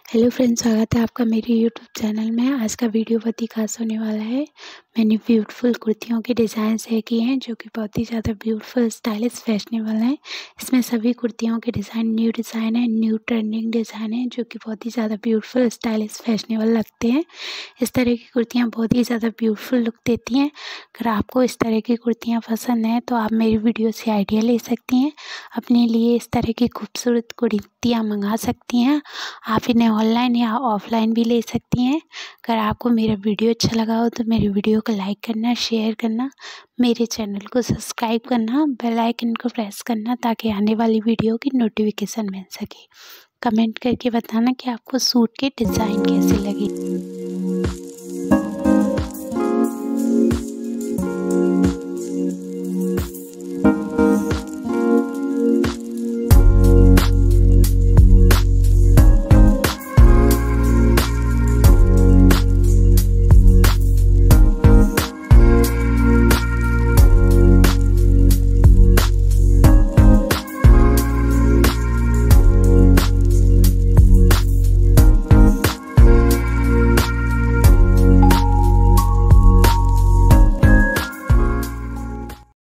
Hello friends, स्वागत है आपका मेरे यूट्यूब चैनल में। आज का वीडियो बहुत ही खास होने वाला है। मैंने ब्यूटीफुल कुर्तियों के डिज़ाइन शेयर किए हैं जो कि बहुत ही ज़्यादा ब्यूटीफुल, स्टाइलिश, फैशनेबल हैं। इसमें सभी कुर्तियों के डिज़ाइन है, न्यू ट्रेंडिंग डिज़ाइन है जो कि बहुत ही ज़्यादा ब्यूटीफुल, स्टाइलिश, फैशनेबल लगते हैं। इस तरह की कुर्तियाँ बहुत ही ज़्यादा ब्यूटीफुल लुक देती हैं। अगर आपको इस तरह की कुर्तियाँ पसंद हैं तो आप मेरी वीडियो से आइडिया ले सकती हैं, अपने लिए इस तरह की खूबसूरत कुर्तियाँ मंगा सकती हैं। आप इन्हें ऑनलाइन या ऑफलाइन भी ले सकती हैं। अगर आपको मेरा वीडियो अच्छा लगा हो तो मेरे वीडियो को लाइक करना, शेयर करना, मेरे चैनल को सब्सक्राइब करना, बेल आइकन को प्रेस करना ताकि आने वाली वीडियो की नोटिफिकेशन मिल सके। कमेंट करके बताना कि आपको सूट के डिज़ाइन कैसे लगे।